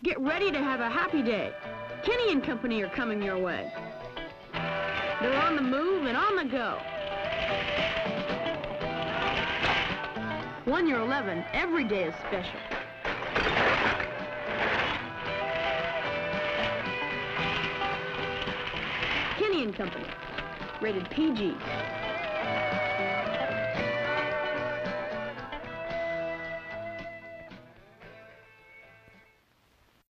Get ready to have a happy day. Kenny and Company are coming your way. They're on the move and on the go. When you're 11, every day is special. Kenny and Company, rated PG.